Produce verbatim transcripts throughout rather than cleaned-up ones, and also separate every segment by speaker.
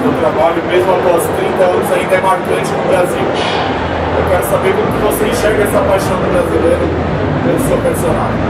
Speaker 1: seu trabalho, mesmo após trinta anos, ainda é marcante no Brasil. Eu quero saber como que você enxerga essa paixão do brasileiro pelo seu personagem.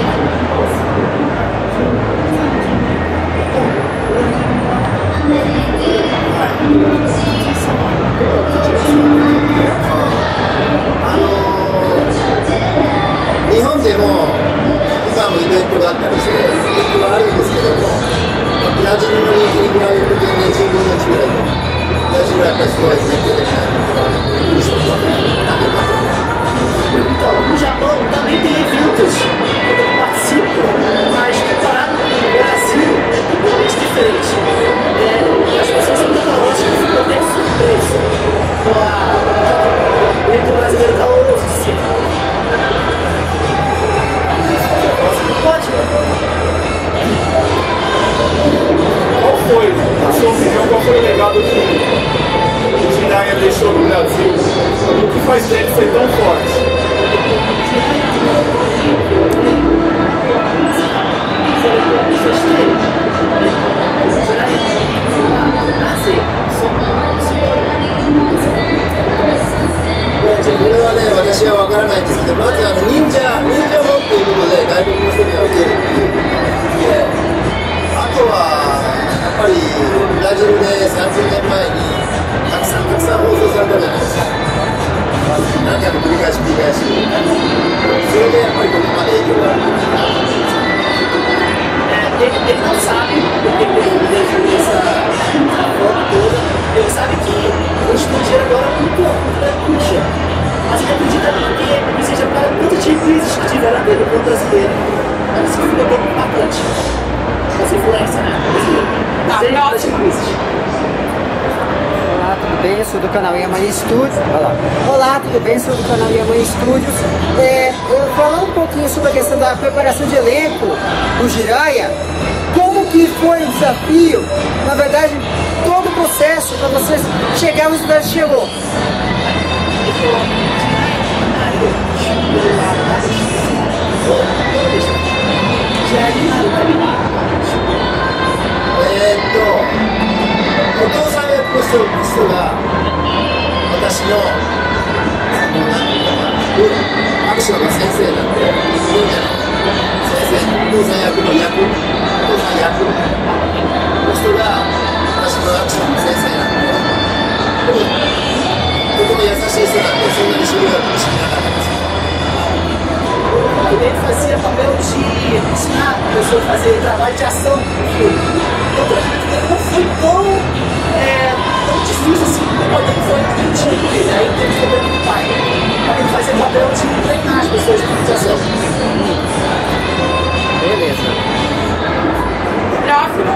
Speaker 2: Então, no Japão também tem eventos que eu participo, mas comparado com o Brasil é totalmente diferente. É, as pessoas são tecnológicas e ficam até surpresas com a- o evento brasileiro caloroso de si. Pode.
Speaker 1: Qual foi, na sua opinião, qual foi o legado que o Jiraiya deixou no Brasil? O que faz dele ser tão forte?
Speaker 2: Ele, ele não sabe porque ele teve essa forma toda. Ele sabe que o estrangeiro agora é muito puxa. Mas ele acredita que ele seja para tanto de crises que tiveram dele com o brasileiro. Mas isso ficou bem marcante. Essa influência, né? Tá, das crises.
Speaker 3: Olá, tudo bem? Eu sou do canal Yamani Studios. Olá. Olá, tudo bem? Eu sou do canal Yamani Studios. É, eu falando um pouquinho sobre a questão da preparação de elenco do Jiraiya, como que foi o desafio, na verdade, todo o processo para você chegar onde você chegou?
Speaker 2: Ele fazia papel de ensinar a pessoa a fazer trabalho de ação no filme. Então, o tratamento dele não foi tão, é, tão difícil assim, porque ele foi antigo dele, aí teve que fazer com o pai. Aí ele fazia papel de treinar as pessoas de ação.
Speaker 3: Beleza.
Speaker 4: Próximo.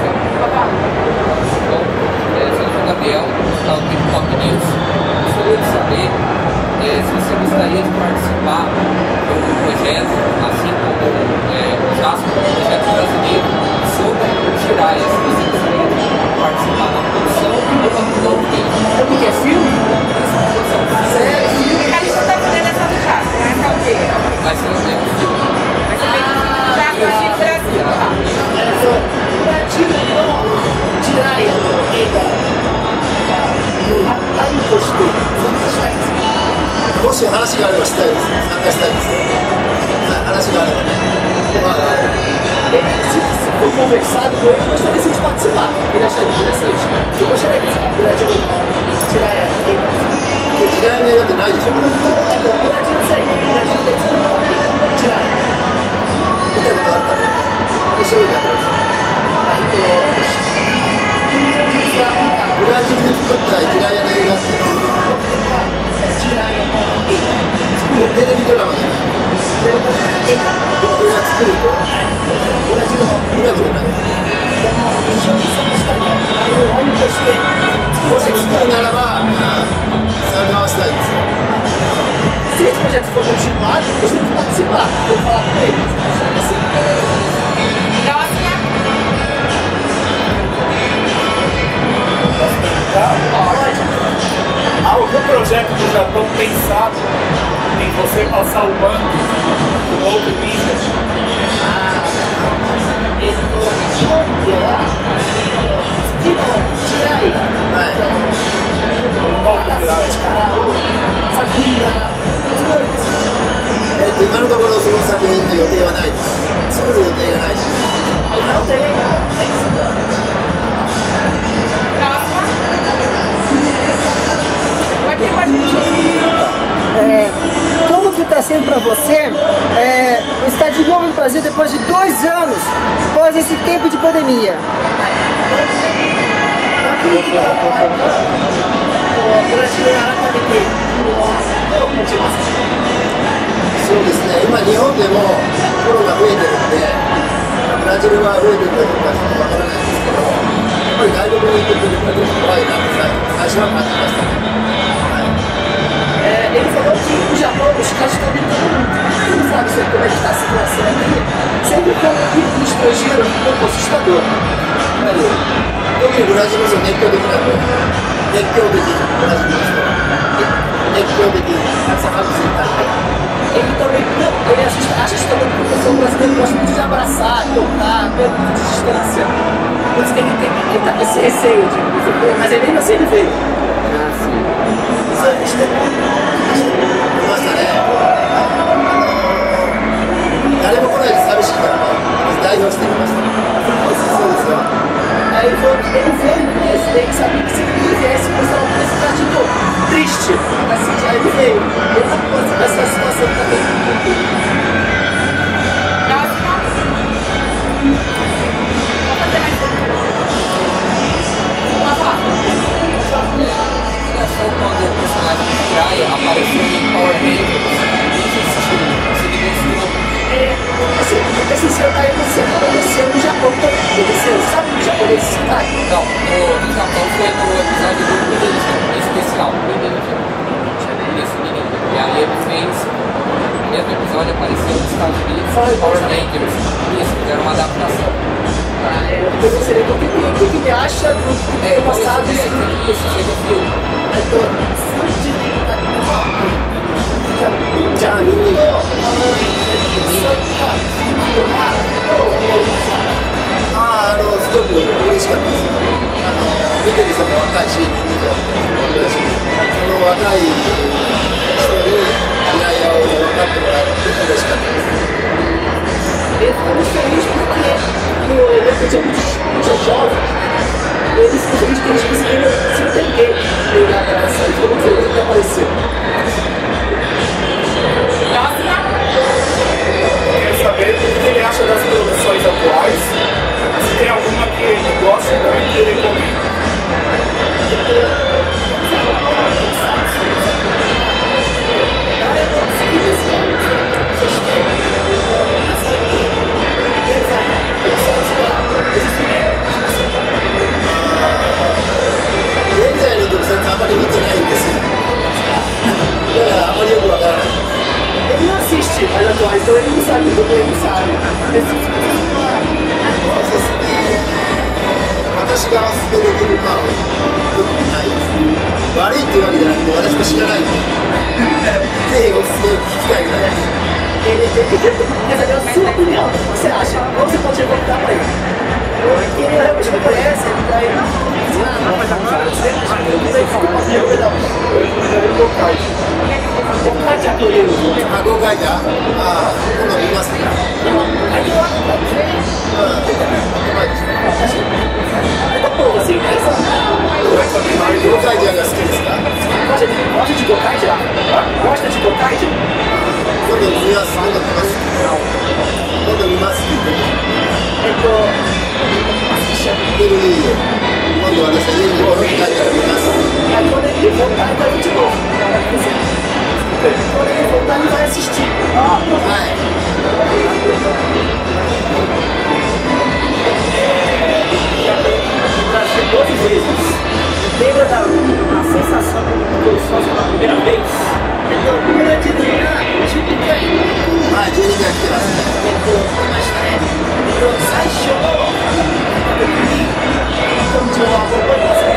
Speaker 4: Bom, eu sou o Gabriel, do Top News. Gostaria de saber é, se você gostaria de participar do projeto, assim como é, o Jasper, um projeto brasileiro sobre o Jiraiya, se você gostaria de participar da produção ou da produção dele.
Speaker 2: O que é filme?
Speaker 4: Sério? A gente não está fazendo essa do Jasper, né? Tá o quê? Vai ser um filme. Vai ser feito Jasper aqui no Brasil.
Speaker 2: O Brasil, não, Jiraiya, ele あるとして参加したいんですか？もし話があればしたいです。参加したいです。話があればね。まあ、se for conversado com ele, gostaria de participar. Ele acharia interessante. Eu gostaria de tirar ela. Tirar ela de nada, tipo. É bom, eu não sei. Eu não sei. Tirar ela. Então, deixa eu ver. Aí, ブラジルで作ったジラヤの映画っていうのはテレビドラマじゃない僕が作るとブラジルのブラジルなんです一緒に参加したい内容としてもし作るならば参加はしたいですよ Se esse projeto for continuado, eu tenho que participar. Vou falar com eles.
Speaker 1: Há algum projeto do Japão pensado em você passar o manto com outro ninja? Ah, esse
Speaker 2: ライはい私たちから作品が作るんですよ。えっと今のところその作品の予定はないです。作る予定がないし予定がないです。
Speaker 3: É, como que está sendo para você é, estar de novo no Brasil depois de dois anos, após esse tempo de pandemia?
Speaker 2: そうですね、今日本でもコロナ増えてるんで、ブラジルは増えてるかどうかちょっとわからないんですけど、やっぱり外国に行ってくると怖いなって最初は感じましたね。É, ele falou que o Japão, os casos estão aumentando muito. Ele sabe como é que está a situação aqui. Sempre que um pico estrangeiro é um pouco assustador. Eu vi o Brasil, mas eu nem que eu devo dar. Nem que eu devo dar. Nem que eu devo dar. Essa rádio ele também ele assusta, acha assustador porque o brasileiro gosta muito de abraçar, tocar, ter muita distância. Por isso que ele tem ele tá com esse receio de mas ele mesmo assim ele veio. Ah, sim. Isso é nossa, né? 誰も来ないで寂しいから代表してきました。そうですよ。Aí ele falou que ele veio nesse daí, sabia que se ele viesse, o pessoal ia ficar tipo triste. Assim, aí ele veio. Ele tá com essa situação também.
Speaker 4: Quando o personagem de Jiraiya apareceu em Power Rangers, ele existiu.
Speaker 2: Esse Sentai você aconteceu no Japão também. Você sabe o japonês Sentai?
Speaker 4: Não, no Japão foi no episódio do Revolution, especial do Revolution. Esse menino. E aí ele fez, no mesmo episódio apareceu nos Estados Unidos, Power Rangers. Isso, fizeram uma adaptação.
Speaker 2: Ah, é, eu gostaria de ouvir o que ele acha do é, passado e
Speaker 4: isso, chega o filme.
Speaker 2: Já a menina. Ah, あの、すごく嬉しかったです。あの、見てる人も若いし、その若い人に依頼を分かってもらえて嬉しかったです。Eu fico muito feliz porque no evento de muitos jovens, eles simplesmente que eles conseguiram se entender na gravação. Eu fico muito feliz que apareceu.
Speaker 1: Quero saber o que ele acha das produções atuais, se tem alguma que ele gosta e que ele recomenda.
Speaker 2: Ele não assiste as atuais, então ele não sabe do que ele sabe. Nossa, 私がおすすめできるのはよくないです。悪いっていうわけじゃなくて、私も知らないんで、ぜひおすすめを聞きたいぐらいです。Quer saber a sua opinião? O que você acha? Ou você pode perguntar para ele? Ele realmente não conhece, ele está aí. Ah, mas a cara dele éゴーカイジャー？ああ、今度見ますね。うん、ゴーカイジャーが好きですか？Gosta de Gokaiger? Gosta de Gokaiger? Quando eu vi as quando eu vi as quando eu vi as então assiste ele quando eu assiste ele eu vi aí quando ele voltar ele vai de novo quando ele voltar ele vai assistir vai doze vezes lembra da sensação quando eu faço pela primeira vez? Então, primeira de dia, tipo, ah, de dia aqui, ó. Mas é, então, sai show. Então, de uma boa coisa.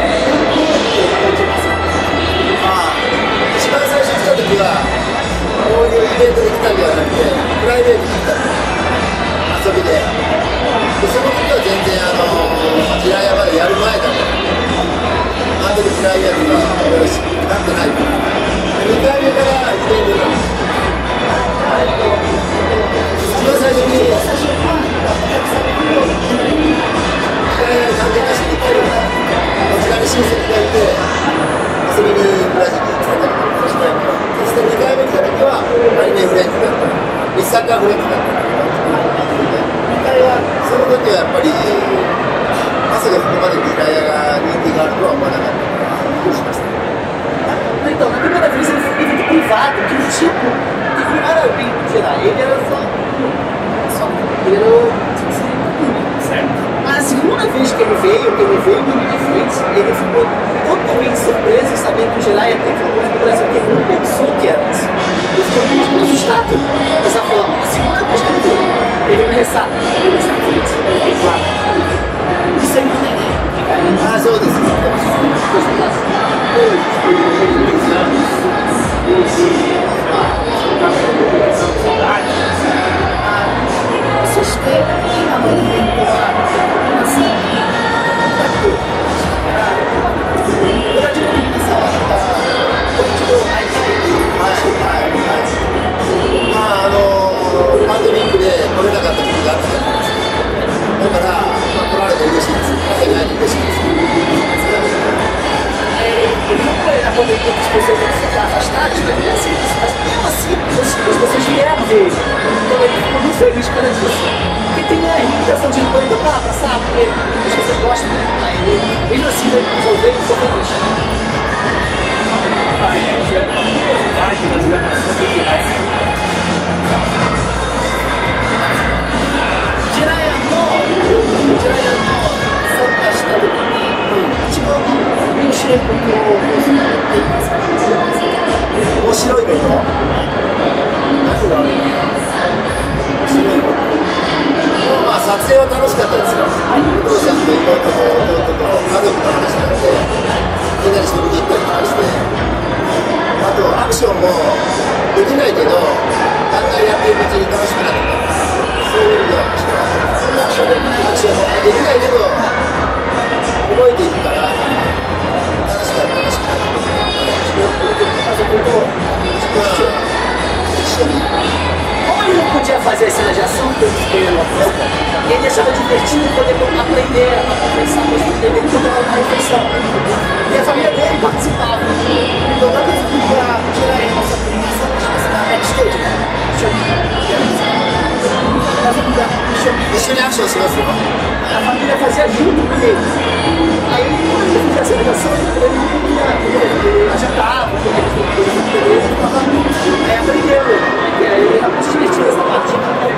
Speaker 2: Ah, 一番最初に来た時は、こういうイベントで来たんではなくて、プライベートで来た遊びで。で、その時は全然、あの、地雷山でやる前だから。 ドルジライアとかよしなんとないにかいめからいちねんめなんです一番最初にジライアに関係なしに行ったりこちらに親戚がいて遊びにブラジルに来たりそしてにかいめ来た時はアニメフレンズだったリサッカーフレンズだったにかいはその時はやっぱりまさかここまでジライアが人気があるとは思わなかったからびっくりしました。
Speaker 5: Então, na primeira vez ele foi um evento privado, que o tipo, ele não era bem geral, ele era só. só ele era o. Certo. Mas a segunda vez que ele veio, que ele veio no Netflix, ele ficou totalmente surpreso em saber que o Jiraiya tem uma coisa no Brasil que ele não pensou que era assim. Ele ficou muito assustado dessa forma. A segunda vez que ele veio, ele veio no Ressaca, no Netflix, ele veio lá. Isso aí não tem nem.
Speaker 2: Ah, sou desse.
Speaker 5: Afastados, mas assim, assim, as pessoas vieram ver. Então ele ficou muito feliz por causa disso. Porque tem a imitação de banho pra passar, porque as pessoas gostam. Aí ele, mesmo assim, ele resolveu e ficou feliz. Jiraiya no, Jiraiya no, Sankashita do Kimi, 面白いことを言いますか？
Speaker 2: 面白いこと何があるの？面白いこと。まあ撮影は楽しかったですよ。お父さんと妹と弟と家族の話なんで、みんなで食事行ったりとかして、あとアクションもできないけど、だんだんやっていくうちに楽しくなってた。そういう意味では面白かった。アクションもできないけど、覚えていくから。
Speaker 5: Como ele não podia fazer as cenas de ação que eu fiquei na boca, ele achava divertido poder aprender a pensar coisas dele enquanto estava na refeição. E a família dele participava. Então dá pra tirar ele nossa premissa na backstage, né?
Speaker 2: Deixa ele achar
Speaker 5: a família fazia junto com ele. Aí quando ele fazia a cena de ação, ele não podia ajudava, aí aprendeu. E aí ele era muito divertido essa parte.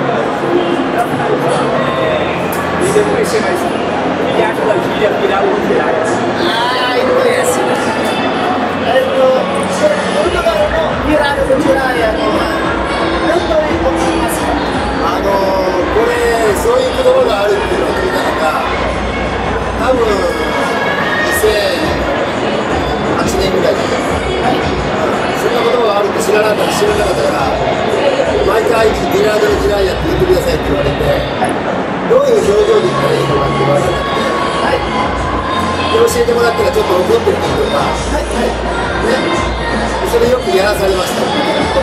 Speaker 1: E eu conheci mais ele acha da filha virar o Jiraiya.
Speaker 5: Ah, ele conhece, né? Aí quando eu viraram o Jiraiya, eu tô em confirmação.
Speaker 2: あのー、これそういう言葉があるっていうのを聞いたのが多分にせんはちねんぐらいだったから、そんな言葉があるって知らなかった知らなかったから毎回ビラードのジライアって言ってくださいって言われてどういう表情で言ったらいいのかって言われたので、はい、で教えてもらったらちょっと怒ってる時とか、はいはいね、それよくやらされました。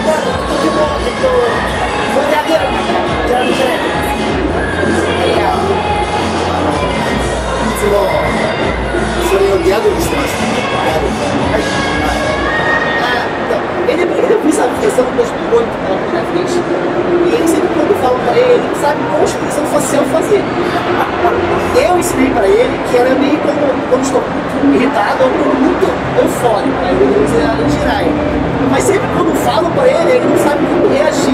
Speaker 5: Verdadeiro, já não sei.
Speaker 2: いつもそれをギャグにしてました。ギャグ。はい。
Speaker 5: Ah, então, ele, ele eu fiz a expressão dos muito anos na frente. E ele sempre quando eu falo pra ele, ele sabe qual expressão facial fazer. Eu ensinei pra ele que era meio como quando estou irritado ou muito eufórico. Aí eu usei a Jiraiya. Mas sempre quando falo pra ele, ele não sabe como reagir.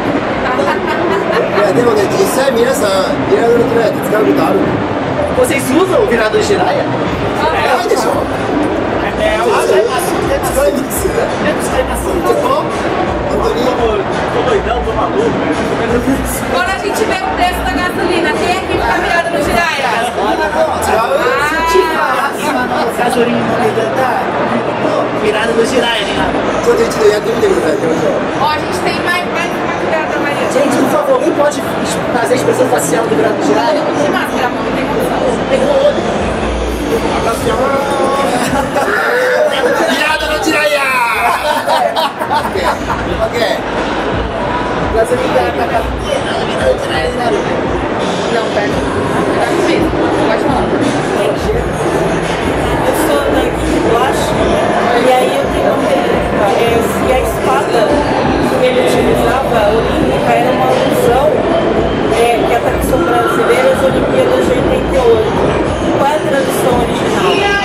Speaker 2: いやでもね、実際皆さん、ビラードのジライアって使うことあるの？
Speaker 5: Vocês usam o virador de Jiraiya?
Speaker 2: ないでしょ？
Speaker 1: É, eu
Speaker 2: Ah,使いますよ。本当に？
Speaker 1: tô doidão, tô maluco.
Speaker 6: Quando a gente vê o preço da gasolina, quem é que fica virado no Jiraiya?
Speaker 5: ガソリンの値段とvirada do Jiraiya, né?
Speaker 2: ちょっと一度やってみてください。
Speaker 6: Ó, a gente tem mais, mais uma virada Maria.
Speaker 5: Gente, por favor, alguém pode fazer a expressão facial do virado do Jiraiya?
Speaker 6: De máscara, não tem condição.
Speaker 5: Pegou o olho.
Speaker 1: Agora se chama
Speaker 2: Virada no Jiraiya! Ok, ok.
Speaker 5: Gasolina tá caliente.
Speaker 6: Não, pera. Tá mesmo. Pode falar.
Speaker 7: Eu sou da equipe Flash, e aí eu tenho uma pergunta, é, se a espada que ele utilizava, olímpica, era uma alusão é, que a tradução brasileira é as Olimpíadas de oitenta e oito. Qual é a tradução original?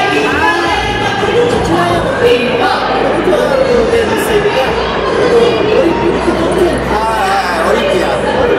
Speaker 2: Ah, Olimpia.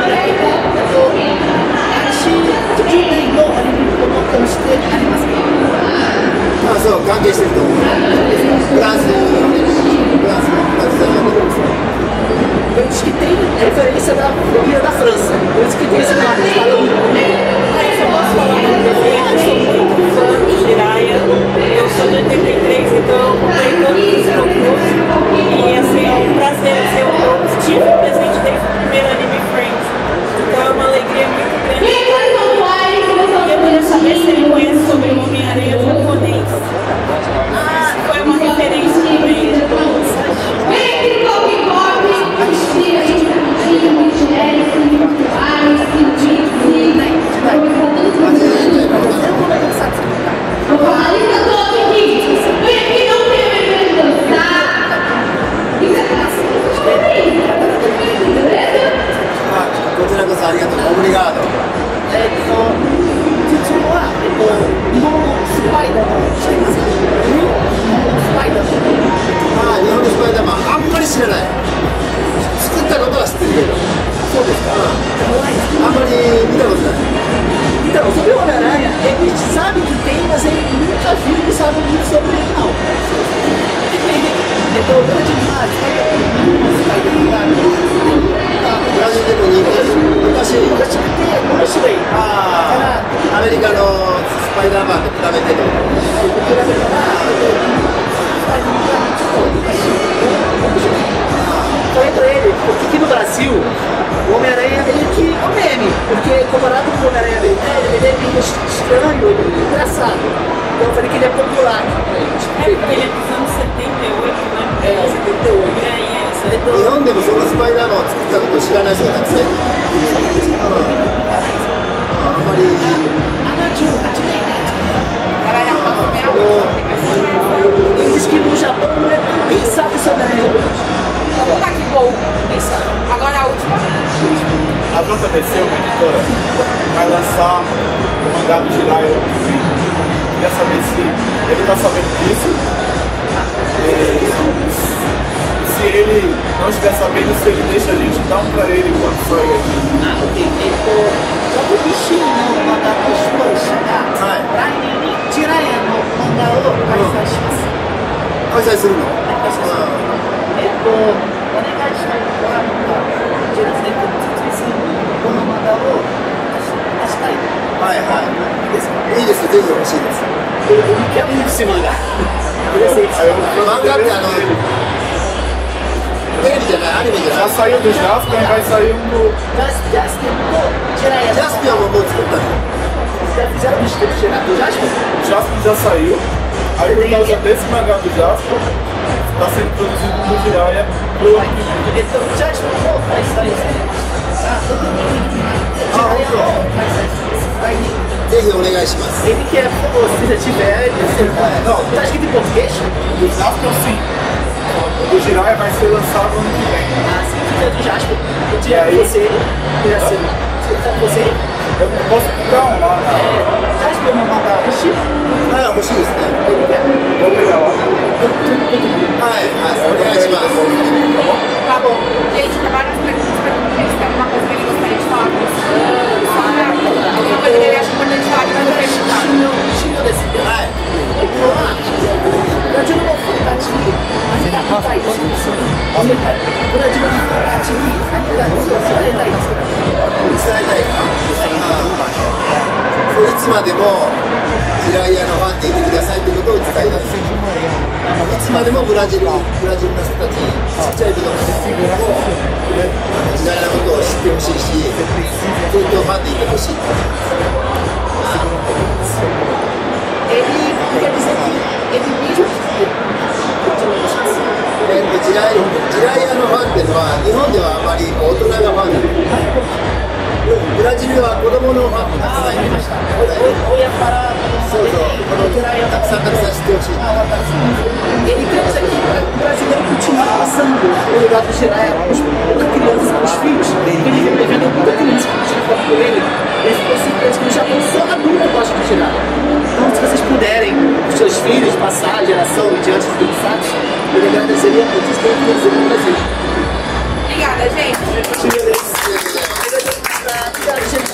Speaker 2: まあそう関係してると思う。フランス、フランス、フランスだよね。
Speaker 5: Eu disse que tem referência da Olimpíada da França. Por isso que tem esse nome, espada olímpica.
Speaker 7: Eu posso falar uma coisa, eu sou muito fã do Jiraiya, eu sou de oitenta e três, então eu comprei todos os produtos e assim, é um prazer, assim, eu estive presente desde o primeiro anime Friends, então é uma alegria muito grande. E eu queria saber se ele conhece sobre o Homem-Aranha japonês. Ah, foi uma referência também.
Speaker 2: Obrigado.
Speaker 5: えっと、実は、えっと、日本のスパイダーマン、知ってますか？日本のスパイダーマン。
Speaker 2: ああ、日本のスパイダーマン、あんまり知らない。作ったことは知ってるけど。
Speaker 5: そうですか。
Speaker 2: あんまり見たことない。
Speaker 5: Então, sobre o Homem-Aranha, ele sabe que tem, mas ele nunca viu e sabe muito sobre ele, não. Então, grande demais.
Speaker 2: ブラジルでも人気だし、昔、
Speaker 5: 昔見て、面白い。
Speaker 2: ああ、アメリカのスパイダーマンと比べても。
Speaker 5: 比べたら、スパイダーマンがちょっと昔、面白い。Falei pra ele, porque aqui no Brasil, o Homem-Aranha é meio que um meme, porque comparado com o Homem-Aranha dele, ele é meio estranho, ele é engraçado. Então eu falei que ele é popular aqui pra gente.
Speaker 7: É porque ele é dos anos setenta e oito, né?
Speaker 5: É, setenta e oito.
Speaker 7: E aí, essa
Speaker 2: 日本でもそのスパイダーマンを作ったことを知らない人がたくさんいる。あんまり。
Speaker 5: Ele diz que no Japão ninguém sabe sobre a
Speaker 6: Tá que bom. Agora a última.
Speaker 1: A Planta D C, uma editora, vai lançar o mangá do Jiraiya. Queria saber se ele está sabendo disso. E se ele não estiver sabendo, se ele deixa a gente dar um pra ele quando sai aqui.
Speaker 5: Ah, ok. えっと、僕自身の漫画の出版社が、来年にジラヤの漫画を開催します。
Speaker 2: 開催するの？
Speaker 5: 開催します。えっと、お願いしたいのは、じゅうがつで筒井さんにこの漫画を出したい。
Speaker 2: はいはい。
Speaker 5: いいですか？
Speaker 2: いいです、ぜひ欲しいです。
Speaker 5: Eu quero muito esse mangá.
Speaker 2: Mangáってあのテレビじゃない、アニメじゃない。
Speaker 1: Já saiu do Jaspion e vai sair um do.
Speaker 5: Jaspion とジラヤ。
Speaker 2: ジャスピオンももう作ったの。
Speaker 5: Já fizeram o mistério do Jaspion?
Speaker 1: O Jaspion já saiu. Aí por causa desse mangá do Jaspion, está sendo produzido do Jiraiya pro anime.
Speaker 5: Então, Jaspionも開催してました。特にジラヤも開催してます。来年。
Speaker 2: ぜひお願いします。
Speaker 5: Ele quer, pô, se você tiver, não, tá escrito em português?
Speaker 1: Do Jaspion sim. O do Jiraiya vai ser lançado ano que vem.
Speaker 5: Ah, sim, que é do Jasper. Eu tinha com você, eu ia ser, tá com você?
Speaker 1: Eu não posso comprar um lá, né?
Speaker 5: É, Jasper não manda vestir?
Speaker 2: ああ、欲しいですね。
Speaker 5: Ele quer.
Speaker 1: Vou pegar lá.
Speaker 2: はいはい、お願いします。
Speaker 6: Tá bom. Gente, tem várias perguntas para vocês. Tem alguma coisa que ele gostaria de falar com vocês? Alguma coisa que ele acha importante falar que não vou perguntar?
Speaker 5: 終了です。
Speaker 2: はい。
Speaker 5: えっと、ブラジルの人たちに何が見たいですか？ブラジルの人たちに何が伝えたいですか？
Speaker 2: 伝えたいか。そういつまでもジライヤのファンでいてくださいということを伝えたいです。いつまでもブラジル、ブラジルの人たち、ちっちゃい子供たちにもジライヤのことを知ってほしいし、ずっとファンでいてほしい。
Speaker 5: Ele quer dizer que ele mesmo continua assim.
Speaker 2: えーと地雷地雷屋のファンっていうのは日本ではあまり大人がファンなんです。ブラジルは子供のファンもたくさんいました。
Speaker 5: 親から
Speaker 2: そうそう、このたくさんたくさん知ってほしい。
Speaker 5: ele pensa que o brasileiro continua passando o legado do Jiraiya para as crianças, para os filhos. Ele vem levando muita criança que tira foto com ele. Ele ficou surpreso que já pensou adulto gosta do Jiraiya. Então, se vocês puderem, os seus filhos, passar a geração diante dos pensados, ele agradeceria muito isso que ele fez no Brasil.
Speaker 6: Obrigada, gente.
Speaker 2: Obrigado, gente.